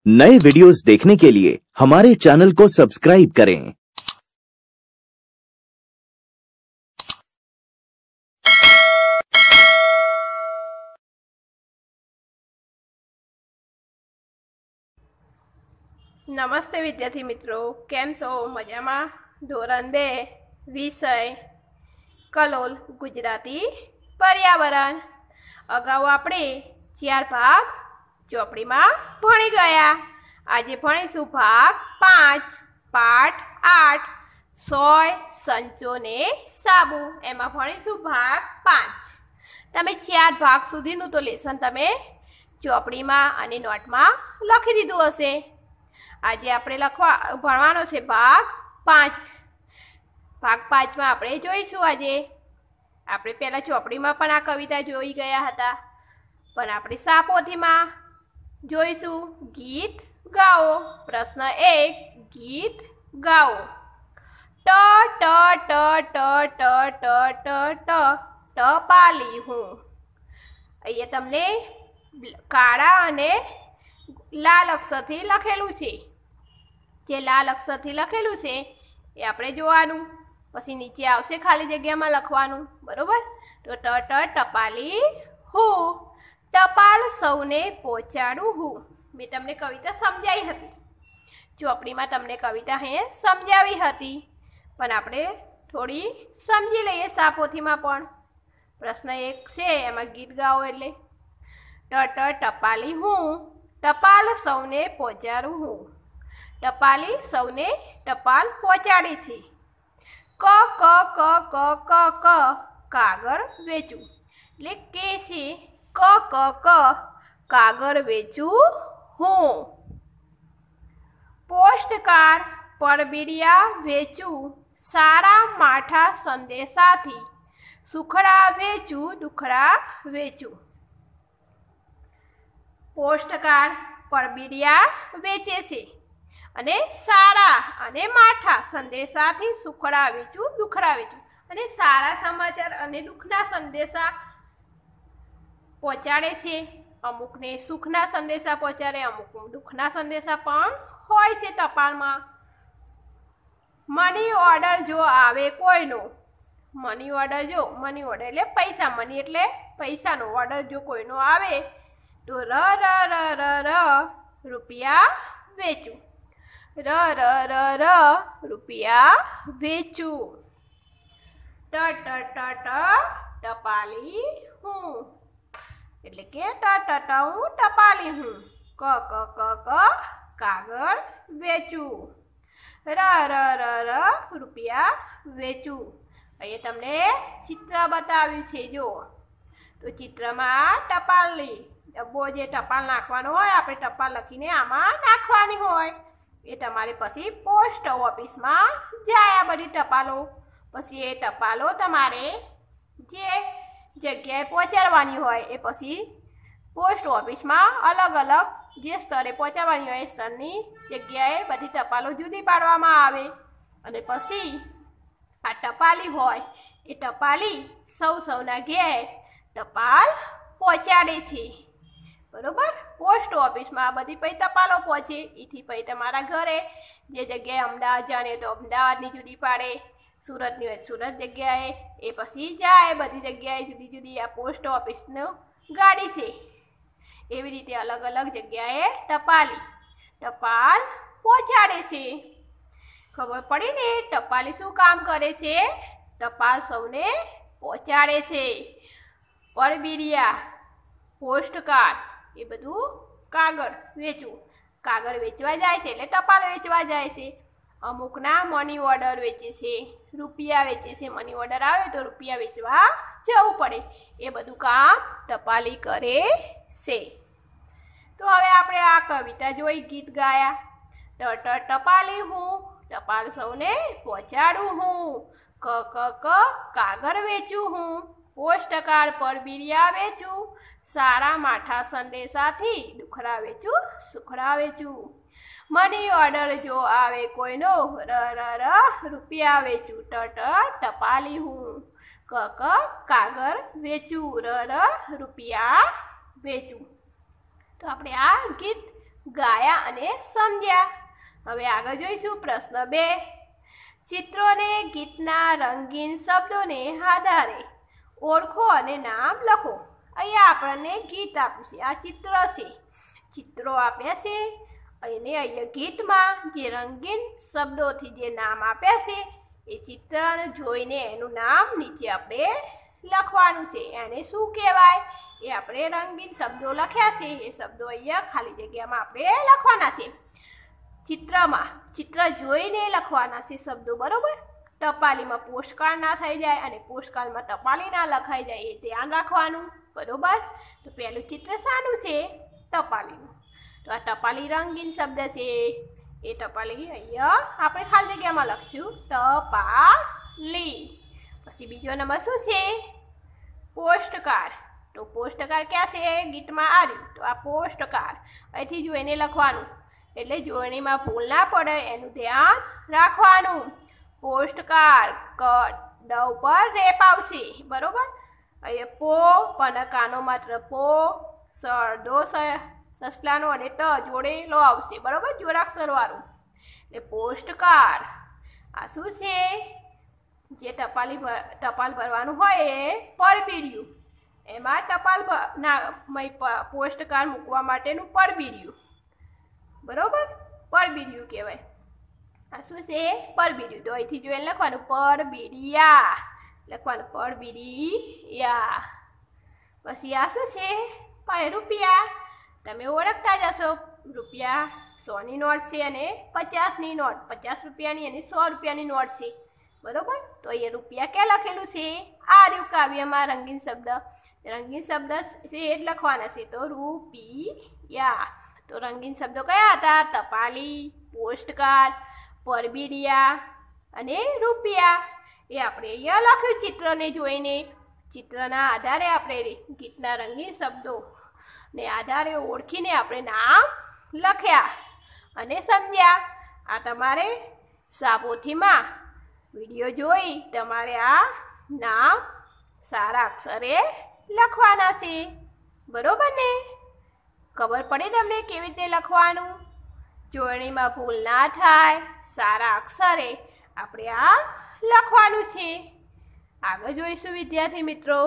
नए वीडियोस देखने के लिए हमारे चैनल को सब्सक्राइब करें। नमस्ते विद्यार्थी मित्रों, केम छो? मजामा? धोरण 2 विषय कलोल गुजराती पर्यावरण। अगाऊ आपणे 4 भाग ચોપડી में भणी गया। आज भणीशुं भाग 5 पाठ 8 सोय संचो ने साबु। एमां भणीशुं भाग 5। तमे 4 भाग सुधीनुं तो लेसन तमे ચોપડી में अने नोट में लखी दीधुं हशे। आज आपणे भणवानो छे भाग 5। भाग 5 में आपणे जोईशुं। आजे आपणे पहेला ચોપડી में पण आ कविता जोई गया हता, पण आपणे सापोथी में जोईशुं। गीत गाओ। प्रश्न 1, गीत गाओ। ट ट ट ट ट ट ट ट टपाली हूँ। अहींया तमने काळा अने लाल अक्षरथी लखेलुं छे। जे लाल अक्षरथी लखेलुं छे ए आपणे जोवानुं, पछी नीचे आवशे खाली जग्यामां लखवानुं। बरोबर। तो ट ट टपाली हूँ। टपाल सौने पहोंचाडું હું। मैं तमने कविता समजाई हती। ચોપડી में तमने कविता हे समजावी हती, पण आपणे थोड़ी समजी लईए सापोथी में पण। प्रश्न 1 छे एमां गीत गाओ एटले ट ट टपाली हूँ। टपाल सौने पहोंचाडું હું। टपाली सौने टपाल पहोंचाडે छे। क क क क क क कागळ वेचું। એટલે કે છે क क क कागळ वेचું હું। पोस्टकार्ड परबीडिया वेचું। सारा माठा संदेशाथी सुखड़ा वेचું दुखड़ा वेचું। पोस्टकार्ड परबीडिया वेचे छे अने सारा अने माठा संदेशाथी सुखड़ा वेचું दुखड़ा वेचું। अने सारा समाचार अने दुखना संदेशा पहोंचाडे छे। अमुकने सुखना संदेशा पहोंचाडे, अमुक दुखना संदेशा पण होय छे टपालमां। मनी ऑर्डर जो आवे कोईनो। मनी ऑर्डर जो, मनी ऑर्डर एटले पैसा, मनी एटले पैसानो, ऑर्डर जो कोईनो आवे तो र र र र र रुपया वेचું। र र र र रुपया वेचું। ट ट ट ट टपाली हूँ। એટલે કે ટ ટ ટ હું ટપાલી हूँ। क क क क कागळ वेचું। र र र र रुपया वेचું। અહીંયા તમને ચિત્ર બતાવ્યું છે જો। તો ચિત્રમાં ટપાલી ડબ્બો જે ટપાલ નાખવાનો હોય, આપણે ટપાલ લખીને આમાં નાખવાની હોય। એ તમારે પછી પોસ્ટ ઓફિસમાં જાય આ બધી ટપાલો। પછી એ ટપાલો તમારે જે જગ્યાએ પહોંચાડવાની હોય એ પછી પોસ્ટ ઓફિસમાં अलग अलग જે સ્તરે પહોંચાડવાની હોય એ સ્તરની જગ્યાએ બધી ટપાલો જુદી પાડવામાં આવે। અને પછી આ ટપાલી હોય એ ટપાલી સૌના ઘેર ટપાલ પહોંચાડે છે। बरोबर। पोस्ट ऑफिस में आ बधी पई टपालो पहोंचे। एथी पई तमारा घरे जे जग्याए अमदावाद जाणे तो अमदावादनी जुदी पाड़े, सूरतनी होय सूरत जग्याए ए पछी जाए। बधी जग्याए जुदी जुदी आ पोस्ट ऑफिसनो गाड़ी छे। एवी रीते अलग अलग जग्याए टपाली टपाल पहोंचाडे छे। खबर पड़ी ने टपाली शुं काम करे छे? टपाल सौने पहोंचाडे छे। परबीडिया पोस्टकार्ड ए बधुं कागळ वेचું। कागळ वेचवा जाय छे એટલે टपाल वेचवा जाय छे। अमुकना मनी ऑर्डर वेचे छे, रुपया वेचे छे। मनी ऑर्डर आवे तो रुपया वेचवा जवुं पड़े। ए बधुं काम टपाली करे छे। तो हवे आपणे आ कविता जोई, गीत गाया। ट ट टपाली हूँ। टपाल सौने पहोंचाडું हूँ। क क क कागळ वेचું हूँ। पोस्टकार्ड परबीडिया वेचું। सारा माठा संदेशाथी दुखड़ा वेचું सुखड़ा वेचું। मनी ऑर्डर जो आवे कोईनो र र र रुपया वेचું। ट ट टपाली हूँ। क क कागळ वेचું। र र रुपया वेचું। तो आपणे आ गीत ગાયા અને સમજ્યા. હવે આગળ જોઈશું પ્રશ્ન 2. ચિત્રોને ગીતના રંગીન શબ્દોને આધારે ઓળખો અને નામ લખો. અહીંયા આપણને ગીત આપ્યું છે, આ ચિત્ર છે, ચિત્રો આપ્યા છે અને અહીંયા ગીતમાં જે રંગીન શબ્દોથી જે નામ આપ્યા છે એ ચિત્ર જોઈને એનું નામ નીચે આપણે લખવાનું છે. એને શું કહેવાય એ આપણે રંગીન શબ્દો લખ્યા છે, એ શબ્દો અહીંયા ખાલી જગ્યામાં આપણે લખવાના છે. ચિત્ર જોઈને લખવાના છે શબ્દો, બરોબર. ટપાલીમાં પોસ્ટકાર્ડ ના થઈ જાય અને પોસ્ટકાર્ડમાં ટપાલી ના લખાઈ જાય એ ધ્યાન રાખવાનું, બરોબર. તો પહેલું ચિત્ર શાનું છે? ટપાલીનું. તો આ ટપાલી રંગીન શબ્દ છે, એ ટપાલી અહીંયા આપણે ખાલી જગ્યામાં લખશું ટપાલી. પછી બીજો નંબર શું છે? પોસ્ટકાર્ડ. તો પોસ્ટકાર્ડ ક્યાં છે? ગીતમાં આવ્યું. તો આ પોસ્ટકાર્ડ અહીંથી જોઈને લખવાનું, એટલે જોડણીમાં ભૂલ ના પડે એનું ધ્યાન રાખવાનું. પોસ્ટકાર્ડ ડ ઉપર રેપ આવશે, બરોબર. અહીંયા પો પણ કાનો માત્ર પો, દો સસલાનો અને ટ જોડે લો આવશે, બરોબર, જોડાક્ષર વાળું. એટલે પોસ્ટકાર્ડ આ શું છે? જે ટપાલ ભરવાનું હોય એ પરબીડિયું, એમાં પોસ્ટકાર્ડ મૂકવા માટેનું પરબીડિયું, બરોબર, પરબીડિયું કહેવાય. આ શું છે? પરબીડિયું. તો અહીંથી જોઈને લખવાનું પરબીડિયા, લખવાનું પરબીડિયા. પછી આ શું છે? રૂપિયા. તમે ઓળખતા જશો, રૂપિયા 100ની નોટ છે અને 50ની નોટ, 50 રૂપિયાની અને 100 રૂપિયાની નોટ છે, બરોબર. તો અહીંયા રૂપિયા ક્યાં લખેલું છે? આ રહ્યું કાવ્યમાં રંગીન શબ્દ છે એ જ લખવાના છે. તો રૂપિયા. તો રંગીન શબ્દો કયા હતા? ટપાલી, પોસ્ટકાર્ડ, પરબીડિયા અને રૂપિયા. એ આપણે અહીંયા લખ્યું ચિત્રને જોઈને. ચિત્રના આધારે આપણે ગીતના રંગીન શબ્દો ને આધારે ઓળખીને આપણે નામ લખ્યા અને સમજ્યા. આ તમારે સાબોથીમાં વિડીયો જોઈ તમારે આ નામ સારા અક્ષરે લખવાના છે, બરોબર ને? ખબર પડે તમને કેવી રીતે લખવાનું? જોડણીમાં ભૂલ ના થાય, સારા અક્ષરે આપણે આ લખવાનું છે. આગળ જોઈશું વિદ્યાર્થી મિત્રો.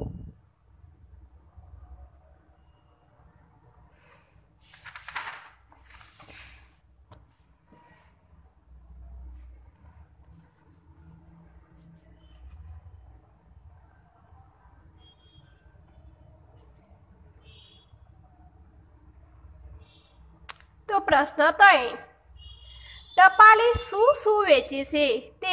તો પ્રશ્ન 3. ટપાલી શું વેચે છે તે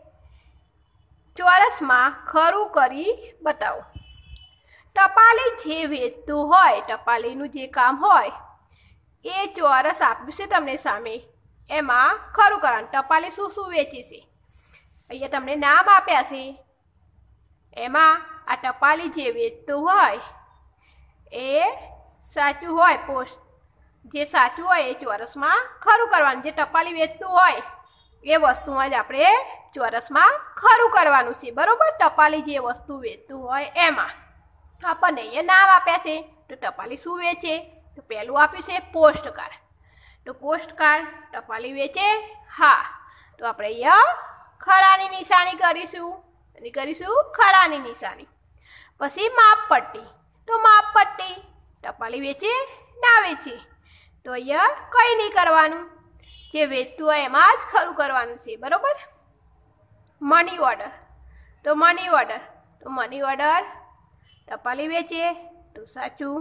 ચોરસમાં ખરું કરી બતાવો. ટપાલી જે વેચતું હોય, ટપાલીનું જે કામ હોય એ ચોરસ આપ્યું છે તમને સામે, એમાં ખરું કરવાનું. ટપાલી શું વેચે છે અહીંયા તમને નામ આપ્યા છે, એમાં આ ટપાલી જે વેચતું હોય એ સાચું હોય, જે સાચું હોય એ ચોરસમાં ખરું કરવાનું. જે ટપાલી વેચતું હોય એ વસ્તુમાં જ આપણે ચોરસમાં ખરું કરવાનું છે, બરોબર. ટપાલી જે વસ્તુ વેચતું હોય એમાં આપણને અહીંયા નામ આપ્યા છે. તો ટપાલી શું વેચે? તો પહેલું આપ્યું છે પોસ્ટકાર્ડ. તો પોસ્ટકાર્ડ ટપાલી વેચે? હા. તો આપણે અહીંયા ખરાની નિશાની કરીશું, ખરાની નિશાની. પછી માપપટ્ટી. તો માપપટ્ટી ટપાલી વેચે? ના વેચે? તો અહીંયા કંઈ નહીં કરવાનું, જે વેચતું હોય એમાં જ ખરું કરવાનું છે, બરોબર. Money order. તો મની ઓર્ડર ટપાલી વેચે? તો સાચું.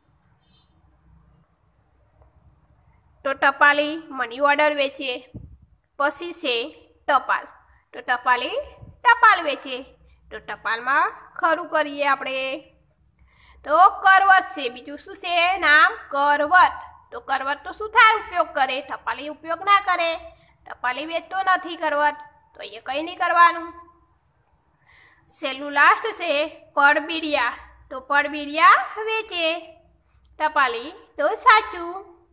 તો ટપાલી મની ઓર્ડર વેચે. પછી છે ટપાલ. તો ટપાલી ટપાલ વેચે. તો ટપાલમાં ખરું કરીએ આપણે. તો કરવત છે, બીજું શું છે નામ? કરવત. તો કરવત તો શું થાય? ઉપયોગ કરે. ટપાલી ઉપયોગ ના કરે, ટપાલી વેચતો નથી કરવત, તો એ કંઈ નહીં કરવાનું. છેલ્લું લાસ્ટ છે પડબીડિયા. તો પડબીડિયા વેચે ટપાલી, તો સાચું.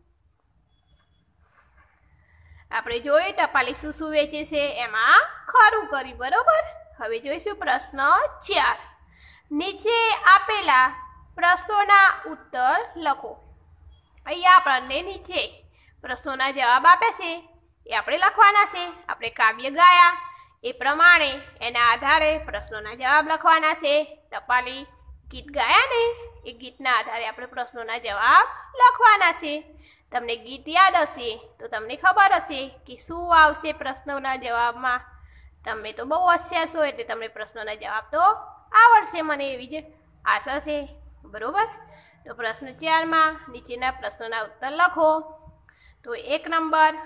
આપણે જોઈએ ટપાલી શું વેચે છે એમાં ખરું કર્યું, બરોબર. હવે જોઈશું પ્રશ્ન 4. નીચે આપેલા પ્રશ્નોના ઉત્તર લખો. અહીંયા આપણને નીચે પ્રશ્નોના જવાબ આપે છે એ આપણે લખવાના છે. આપણે કાવ્ય ગાયા એ પ્રમાણે એના આધારે પ્રશ્નોના જવાબ લખવાના છે. ટપાલી ગીત ગાયા ને એ ગીતના આધારે આપણે પ્રશ્નોના જવાબ લખવાના છે. તમને ગીત યાદ હશે તો તમને ખબર હશે કે શું આવશે પ્રશ્નોના જવાબમાં. તમે તો બહુ હોશિયાર છો એટલે તમને પ્રશ્નોના જવાબ તો આવડશે, મને એવી જ આશા છે. બરોબર. તો પ્રશ્ન 4માં નીચેના પ્રશ્નોના ઉત્તર લખો. તો 1 નંબર,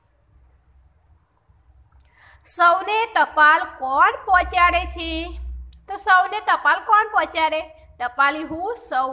સૌને ટપાલ કોણ પહોંચાડે છે? તો સૌને ટપાલ કોણ પહોંચાડે? ટપાલી હું સૌ.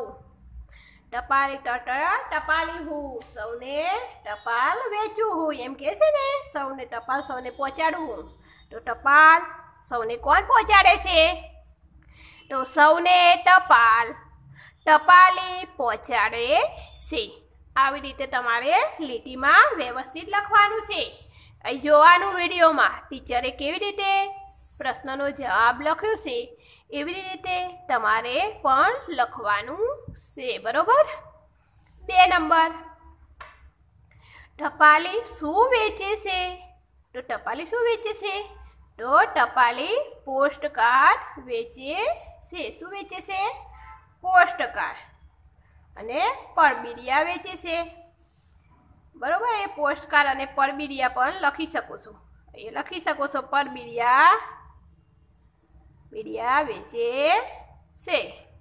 ટપાલી હું સૌને ટપાલ વેચું હું, એમ કે છે ને. સૌને ટપાલ સૌને પહોંચાડું હું. તો ટપાલ સૌને કોણ પહોંચાડે છે? તો સૌને ટપાલ ટપાલી પહોંચાડે છે. આવી રીતે તમારે લીટીમાં વ્યવસ્થિત લખવાનું છે. અહીં જોવાનું વિડીયોમાં ટીચરે કેવી રીતે પ્રશ્નનો જવાબ લખ્યો છે એવી રીતે તમારે પણ લખવાનું છે. બરોબર. 2 નંબર, ટપાલી શું વેચે છે? તો ટપાલી શું વેચે છે? તો ટપાલી પોસ્ટકાર્ડ વેચે છે. શું વેચે છે? પોસ્ટકાર્ડ. અને પરબિડિયા વેચે છે. બરોબર. એ પોસ્ટકાર્ડ અને પરબિડિયા પણ લખી શકો છો. એ લખી શકો છો પરબિડિયા વેચે છે.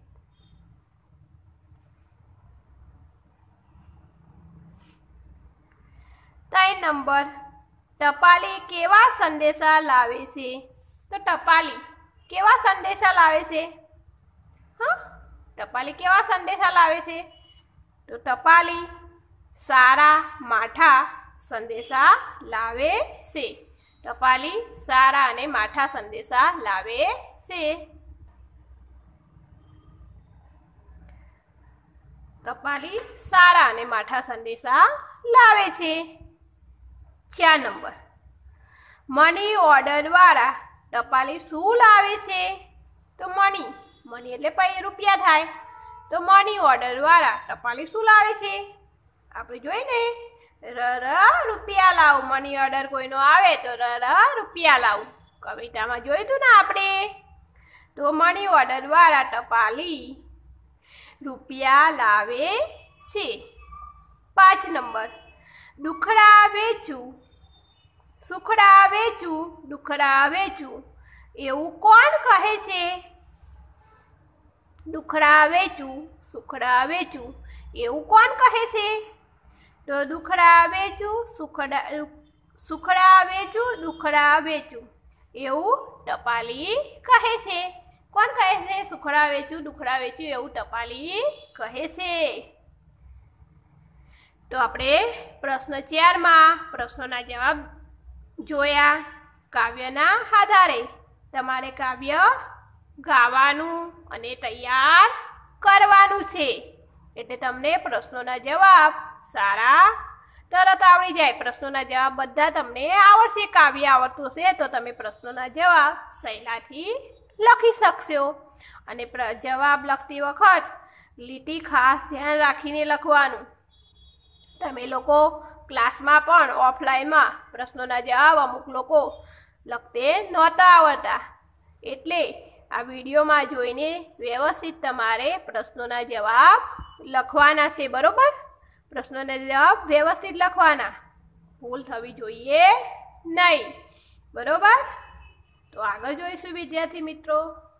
3 નંબર, ટપાલી કેવા સંદેશા લાવે છે? તો ટપાલી કેવા સંદેશા લાવે છે? હા, ટપાલી કેવા સંદેશા લાવે છે? તો ટપાલી સારા માઠા સંદેશા લાવે છે. ટપાલી સારા અને માઠા સંદેશા લાવે છે. ટપાલી સારા અને માઠા સંદેશા લાવે છે. 4 નંબર, મની ઓર્ડર દ્વારા ટપાલી શું લાવે છે? તો મની એટલે રૂપિયા થાય. તો મની ઓર્ડર દ્વારા ટપાલી શું લાવે છે? આપણે જોઈને રૂપિયા લાવ. મની ઓર્ડર કોઈનો આવે તો રૂપિયા લાવું. કવિતામાં જોયું હતું ને આપણે. તો મની ઓર્ડર દ્વારા ટપાલી રૂપિયા લાવે છે. 5 નંબર, દુખડા વેચું સુખડા વેચું દુખડા વેચું એવું કોણ કહે છે? દુખડા વેચું સુખડા વેચું એવું કોણ કહે છે? તો દુખડા વેચું સુખડા વેચું દુખડા વેચું એવું ટપાલી કહે છે. કોણ કહે છે? સુખડા વેચું દુખડા વેચું એવું ટપાલી કહે છે. તો આપણે પ્રશ્ન 4માં પ્રશ્નોના જવાબ જોયા. કાવ્યના આધારે તમારે કાવ્ય ગાવાનું અને તૈયાર કરવાનું છે. એટલે તમને પ્રશ્નોના જવાબ સારા તરત આવડી જાય. પ્રશ્નોના જવાબ બધા તમને આવડશે. કાવ્ય આવડતું હશે તો તમે પ્રશ્નોના જવાબ સહેલાથી લખી શકશો. અને જવાબ લખતી વખત લીટી ખાસ ધ્યાન રાખીને લખવાનું. તમે લોકો ક્લાસમાં પણ ઓફલાઈનમાં પ્રશ્નોના જવાબ અમુક લોકો લખતે નહોતા આવડતા. એટલે આ વિડીયોમાં જોઈને વ્યવસ્થિત તમારે પ્રશ્નોના જવાબ લખવાના છે. બરોબર. પ્રશ્નોના જવાબ વ્યવસ્થિત લખવાના, ભૂલ થવી જોઈએ નહીં. બરોબર. તો આગળ જોઈશું વિદ્યાર્થી મિત્રો.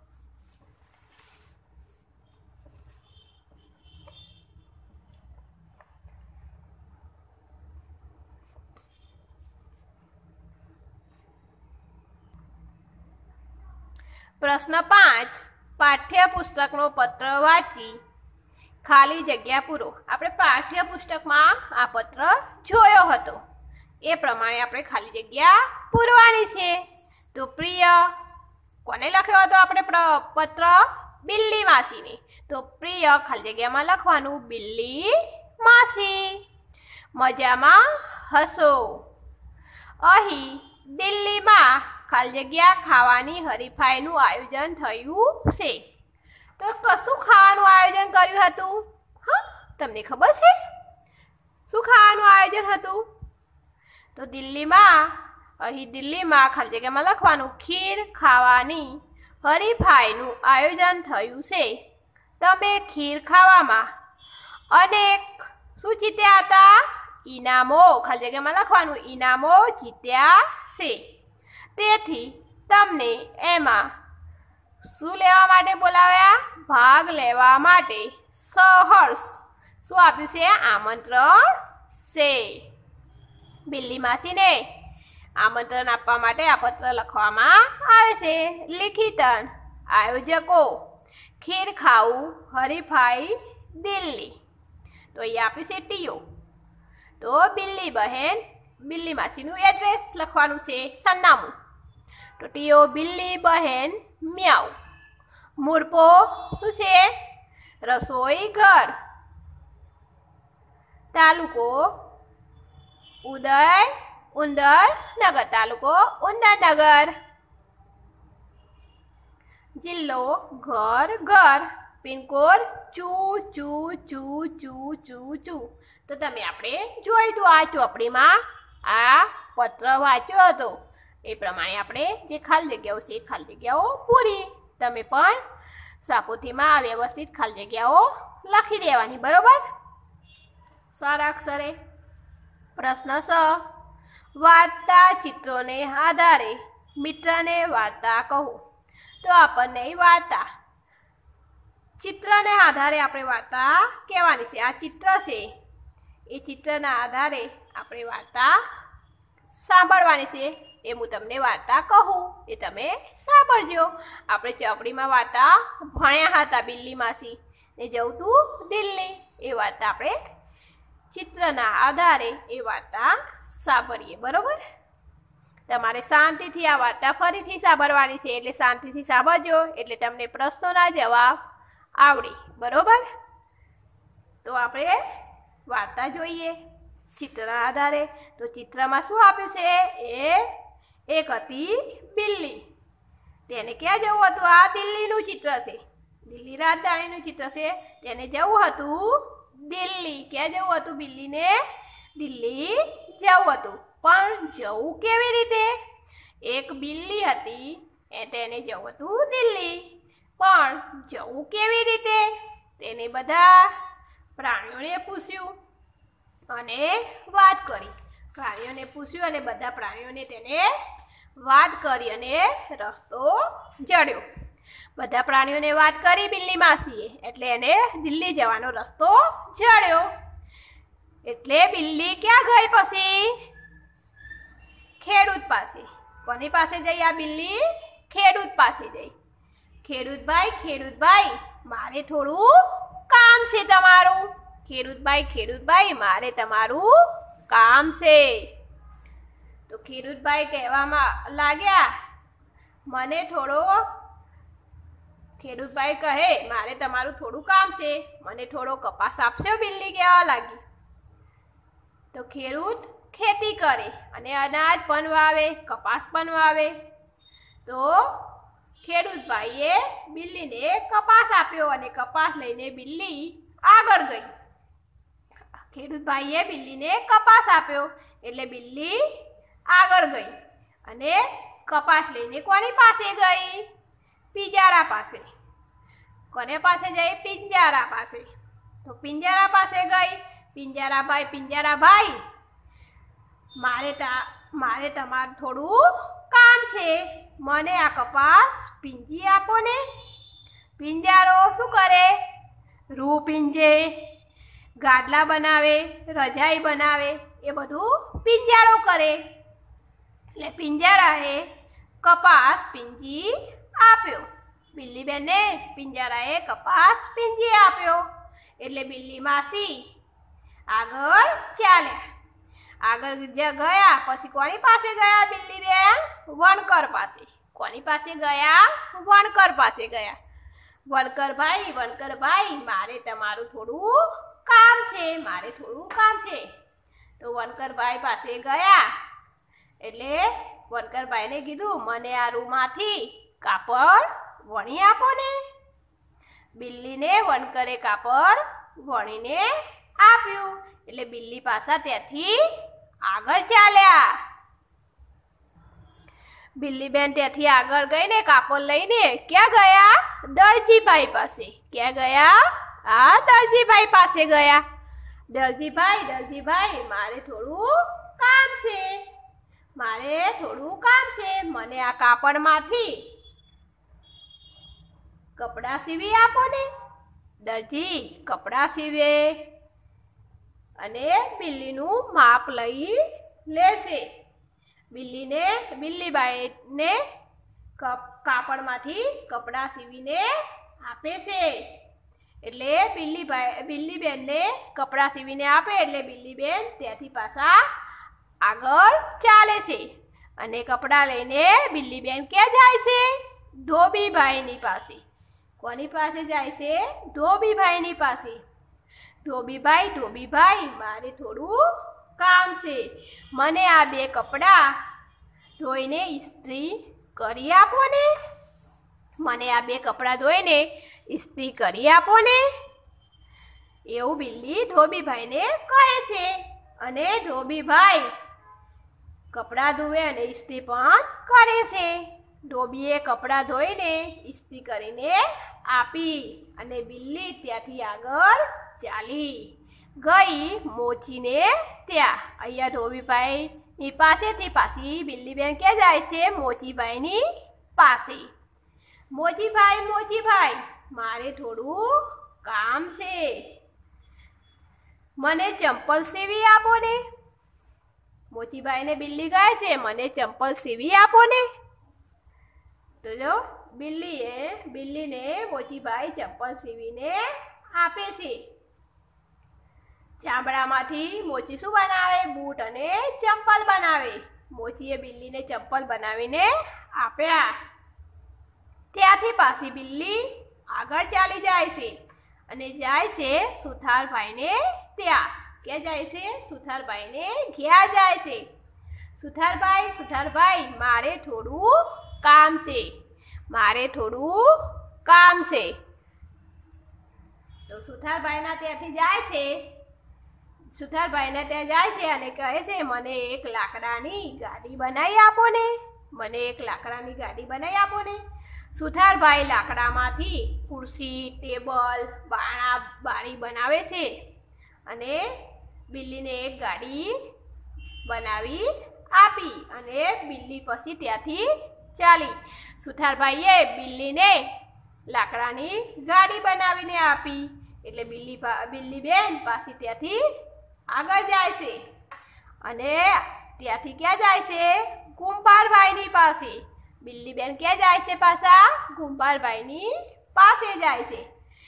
પ્રશ્ન 5, પાઠ્યપુસ્તકનો પત્ર વાંચી ખાલી જગ્યા પૂરો. આપણે પાઠ્યપુસ્તકમાં આ પત્ર જોયો હતો એ પ્રમાણે આપણે ખાલી જગ્યા પૂરવાની છે. તો પ્રિય કોને લખ્યો હતો આપણે પત્ર? બિલ્લી માસીને. તો પ્રિય ખાલી જગ્યામાં લખવાનું બિલ્લી માસી. મજામાં હસો. અહીં દિલ્હીમાં ખાલી જગ્યા ખાવાની હરીફાઈનું આયોજન થયું છે. તો કશું ખાવાનું આયોજન કર્યું હતું? હા, તમને ખબર છે? શું ખાવાનું આયોજન હતું? તો દિલ્હીમાં ખાલી જગ્યામાં લખવાનું ખીર ખાવાની હરીફાઈનું આયોજન થયું છે. તમે ખીર ખાવામાં અનેક શું જીત્યા હતા? ઇનામો. ખાલી જગ્યામાં લખવાનું ઇનામો જીત્યા છે. તેથી તમને એમાં શું લેવા માટે બોલાવ્યા? ભાગ લેવા માટે સહર્ષ શું આપ્યું છે? આમંત્રણ છે. બિલ્લી માસીને આમંત્રણ આપવા માટે આ પત્ર લખવામાં આવે છે. લિખિતન આયોજકો ખીર ખાવું હરીફાઈ દિલ્હી. તો અહીંયા આપ્યું છે ટીઓ. તો બિલ્લી માસીનું એડ્રેસ લખવાનું છે, સરનામું. તો ટીઓ બિલ્લી બહેન મ્યાઉ. મુરપો શું છે? રસોઈ ઘર. તાલુકો ઉંદરનગર. તાલુકો ઉંદરનગર. જિલ્લો ઘર. પિનકોડ ચૂ. તો તમે આપણે જોઈ દો આ ચોપડીમાં આ પત્ર વાંચ્યો હતો એ પ્રમાણે આપણે જે ખાલી જગ્યાઓ છે એ ખાલી જગ્યાઓ પૂરી. તમે પણ સાપોથીમાં વ્યવસ્થિત ખાલી જગ્યાઓ લખી દેવાની, બરોબર? સારા અક્ષરે. પ્રશ્ન 6. વાર્તા ચિત્રોને આધારે મિત્રને વાર્તા કહો. તો આપણને વાર્તા ચિત્રને આધારે આપણે વાર્તા કહેવાની છે. આ ચિત્ર છે એ ચિત્રના આધારે આપણે વાર્તા સાંભળવાની છે. એ હું તમને વાર્તા કહું એ તમે સાંભળજો. આપણે ચોપડીમાં વાર્તા ભણ્યા હતા બિલ્લી માસી ને જવું તું દિલ્હી. એ વાર્તા આપણે ચિત્રના આધારે એ વાર્તા સાંભળીએ, બરોબર? તમારે શાંતિથી આ વાર્તા ફરીથી સાંભળવાની છે. એટલે શાંતિથી સાંભળજો એટલે તમને પ્રશ્નોના જવાબ આવડે, બરોબર? તો આપણે વાર્તા જોઈએ ચિત્રના આધારે. તો ચિત્રમાં શું આપ્યું છે? એક હતી બિલ્લી. તેને ક્યાં જવું હતું? આ દિલ્હીનું ચિત્ર છે, દિલ્હી રાજધાનીનું ચિત્ર છે. તેને જવું હતું દિલ્હી. ક્યાં જવું હતું બિલ્લીને? દિલ્હી જવું હતું. પણ જવું કેવી રીતે? એક બિલ્લી હતી તેને જવું હતું દિલ્હી. પણ જવું કેવી રીતે? તેને બધા પ્રાણીઓને પૂછ્યું અને વાત કરી. પ્રાણીઓને પૂછ્યું અને બધા પ્રાણીઓને તેને વાત કરી અને રસ્તો જડ્યો. બધા પ્રાણીઓને વાત કરી બિલ્લી માસીએ એટલે એને દિલ્હી જવાનો રસ્તો જડ્યો. એટલે બિલ્લી ક્યાં ગઈ? પછી ખેડૂત પાસે. કોની પાસે જઈ આ બિલ્લી? ખેડૂત પાસે જઈ. ખેડૂતભાઈ મારે થોડું કામ છે તમારું. ખેડૂતભાઈ મારે તમારું કામ છે. તો ખેડૂતભાઈ કહેવામાં લાગ્યા ખેડૂતભાઈ કહે મારે તમારું થોડું કામ છે, મને થોડો કપાસ આપશો? બિલ્લી કહેવા લાગી. તો ખેડૂત ખેતી કરે અને અનાજ પણ વાવે, કપાસ પણ વાવે. તો ખેડૂતભાઈએ બિલ્લીને કપાસ આપ્યો અને કપાસ લઈને બિલ્લી આગળ ગઈ. ખેડૂતભાઈએ બિલ્લીને કપાસ આપ્યો એટલે બિલ્લી આગળ ગઈ અને કપાસ લઈને કોની પાસે ગઈ? પિંજારા પાસે. કોને પાસે જઈ? પિંજારા પાસે. તો પિંજારા પાસે ગઈ. પિંજારાભાઈ મારે તમારું થોડું કામ છે, મને આ કપાસ પીંજી આપો ને. પિંજારો શું કરે? રૂ પીંજે, ગાડલા બનાવે, રજાઈ બનાવે, એ બધું પિંજારો કરે. એટલે પિંજારાએ કપાસ પીંજી આપ્યો. બિલ્લીબેનને પિંજારાએ કપાસ પીંજી આપ્યો. એટલે બિલ્લી માસી આગળ ચાલ્યા. આગળ ગયા પછી કોની પાસે ગયા બિલ્લીબેન? વણકર પાસે. કોની પાસે ગયા? વણકર પાસે ગયા. વણકરભાઈ મારે તમારું થોડું કામ છે, તો વણકરભાઈ પાસે ગયા. એટલે વણકરભાઈને કીધું મને આ રૂમાંથી કાપડ વણી આપો ને. બિલ્લીને વણકરે કાપડ વણીને આપ્યું. એટલે બિલ્લી પાછા ત્યાંથી આગળ ચાલ્યા. બિલ્લી બેન ત્યાંથી આગળ ગઈને કાપડ લઈને ક્યાં ગયા? દરજીભાઈ પાસે. ક્યાં ગયા? આ દરજીભાઈ પાસે ગયા. દરજીભાઈ મારે થોડું કામ છે. મને આ કાપડમાંથી કપડાં સીવી આપો ને. દરજી કપડાં સીવે અને બિલ્લીનું માપ લઈ લેશે. બિલ્લીબાઈને કાપડમાંથી કપડાં સીવીને આપે છે. એટલે બિલ્લી બેનને કપડાં સીવીને આપે એટલે બિલ્લી બેન ત્યાંથી પાછા આગળ ચાલે છે. અને કપડાં લઈને બિલ્લી બેન ક્યાં જાય છે? ધોબીભાઈની પાસે. કોની પાસે જાય છે? ધોબીભાઈની પાસે. ધોબીભાઈ મારે થોડું કામ છે. મને આ 2 કપડાં ધોઈને ઇસ્ત્રી કરી આપો ને. એવું બિલ્લી ધોબીભાઈને કહે છે. અને ધોબીભાઈ કપડાં ધોવે અને ઇસ્ત્રી પણ કરે છે. ધોબીએ કપડાં ધોઈને ઇસ્ત્રી કરીને આપી અને બિલ્લી ત્યાંથી આગળ ચાલી ગઈ મોચીને ત્યાં. અહીંયા ધોબીભાઈની પાસેથી પાછી બિલ્લી બેન ક્યાં જાય છે? મોચીભાઈની પાસે. મોચીભાઈ મારે થોડું કામ છે. મને ચંપલ સીવી આપો ને. મોચીભાઈને બિલ્લી કહે છે મને ચંપલ સીવી આપો ને. તો જો બિલ્લીને મોચીભાઈ ચંપલ સીવીને આપે છે. ચામડામાંથી મોચી શું બનાવે? બૂટ અને ચંપલ બનાવે. મોચીએ બિલ્લીને ચંપલ બનાવીને આપ્યા. ત્યાંથી પાછી બિલ્લી આગળ ચાલી જાય છે અને જાય છે સુથારભાઈને ત્યાં. ક્યાં જાય છે? સુથારભાઈને ઘેર જાય છે. સુથારભાઈ મારે થોડું કામ છે. તો સુથારભાઈના ત્યાંથી જાય છે અને કહે છે મને એક લાકડાની ગાડી બનાવી આપો ને. સુથારભાઈ લાકડામાંથી ખુરશી, ટેબલ, બારી બનાવે છે અને બિલ્લીને એક ગાડી બનાવી આપી અને બિલ્લી પછી ત્યાંથી ચાલી. સુથારભાઈએ બિલ્લીને લાકડાની ગાડી બનાવીને આપી એટલે બિલ્લી બેન પાછી ત્યાંથી આગળ જાય છે અને ત્યાંથી ક્યાં જાય છે? કુંભારભાઈની પાસે. બિલ્લી બેન ક્યાં જાય છે? પાછા કુંભારભાઈની પાસે જાય છે.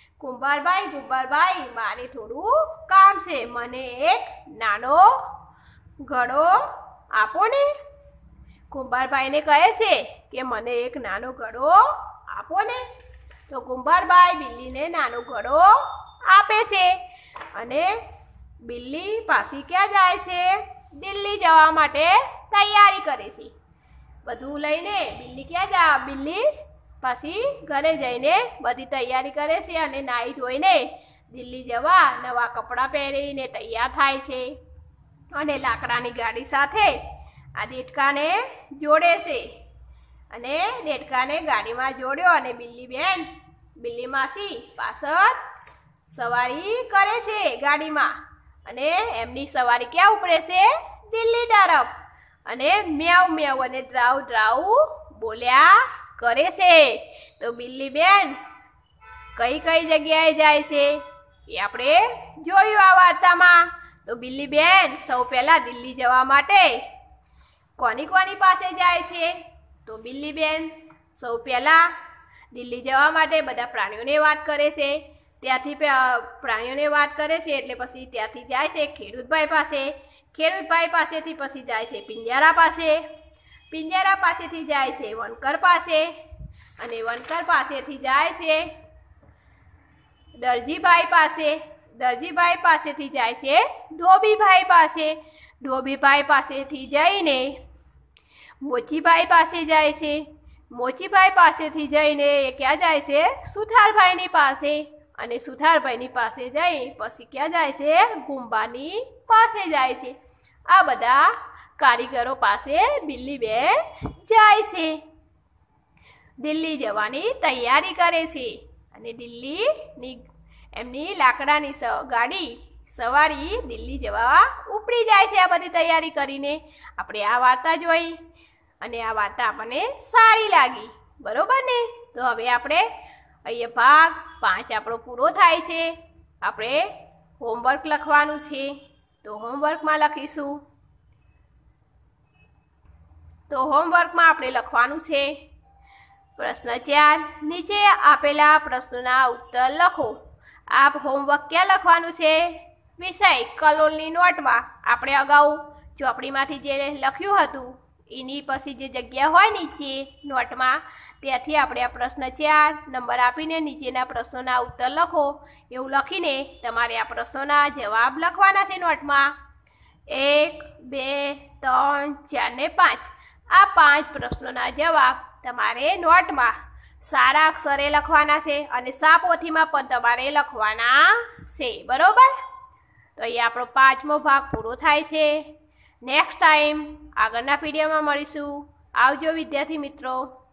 કુંભારભાઈ મારે થોડું કામ છે. મને એક નાનો ઘડો આપો ને. કુંભારભાઈને કહે છે કે મને એક નાનો ઘડો આપો ને. તો કુંભારભાઈ બિલ્લીને નાનો ઘડો આપે છે અને બિલ્લી પાછી ક્યાં જાય છે? દિલ્હી જવા માટે તૈયારી કરે છે. બધું લઈને બિલ્લી પાછી ઘરે જઈને બધી તૈયારી કરે છે અને નાહી ધોઈને દિલ્હી જવા નવા કપડાં પહેરીને તૈયાર થાય છે અને લાકડાની ગાડી સાથે આ દેડકાને જોડે છે અને દેડકાને ગાડીમાં જોડ્યો અને બિલ્લી માસી પાછળ સવારી કરે છે ગાડીમાં અને એમની સવારી ક્યાં ઉપડે છે? દિલ્હી તરફ. અને મ્યાઉ અને ડ્રાઉ બોલ્યા કરે છે. તો બિલ્લી બેન કઈ જગ્યાએ જાય છે એ આપણે જોયું આ વાર્તામાં. તો બિલ્લી બેન સૌ પહેલાં દિલ્હી જવા માટે કોની પાસે જાય છે? તો બિલ્લી બેન સૌ પહેલાં દિલ્હી જવા માટે બધા પ્રાણીઓને વાત કરે છે. ત્યાંથી પ્રાણીઓને વાત કરે છે એટલે પછી ત્યાંથી જાય છે ખેડૂતભાઈ પાસે. ખેડૂતભાઈ પાસેથી પછી જાય છે પિંજારા પાસે. પિંજારા પાસેથી જાય છે વણકર પાસે અને વણકર પાસેથી જાય છે દરજીભાઈ પાસે. દરજીભાઈ પાસેથી જાય છે ધોબીભાઈ પાસે. ધોબીભાઈ પાસેથી જઈને મોચીભાઈ પાસે જાય છે. મોચીભાઈ પાસેથી જઈને એ ક્યાં જાય છે? સુથારભાઈની પાસે. અને સુથારભાઈની પાસે જઈ પછી ક્યાં જાય છે? ગુંબાની પાસે જાય છે. આ બધા કારીગરો પાસે બિલ્લીબેન જાય છે. દિલ્હી જવાની તૈયારી કરે છે અને દિલ્હીની એમની લાકડાની ગાડી સવારી દિલ્હી જવા ઉપડી જાય છે. આ બધી તૈયારી કરીને આપણે આ વાર્તા જોઈ અને આ વાર્તા આપણને સારી લાગી, બરોબર ને? તો હવે આપણે અહીંયા ભાગ 5 આપણો પૂરો થાય છે. આપણે હોમવર્ક લખવાનું છે, તો હોમવર્કમાં લખીશું. તો હોમવર્કમાં આપણે લખવાનું છે પ્રશ્ન 4, નીચે આપેલા પ્રશ્નોના ઉત્તર લખો. આ હોમવર્ક ક્યાં લખવાનું છે? વિષય કલોલની નોટમાં. આપણે અગાઉ ચોપડીમાંથી જે લખ્યું હતું એની પછી જે જગ્યા હોય નીચે નોટમાં ત્યાંથી આપણે આ પ્રશ્ન 4 નંબર આપીને નીચેના પ્રશ્નોના ઉત્તર લખો એવું લખીને તમારે આ પ્રશ્નોના જવાબ લખવાના છે નોટમાં. 1, 2, 3, 4 ને 5. આ 5 પ્રશ્નોના જવાબ તમારે નોટમાં સારા અક્ષરે લખવાના છે અને સાપોથીમાં પણ તમારે લખવાના છે, બરોબર? તો અહીંયા આપણો 5મો ભાગ પૂરો થાય છે. નેક્સ્ટ ટાઈમ આગળના પીડીએફમાં મળીશું. આવજો વિદ્યાર્થી મિત્રો.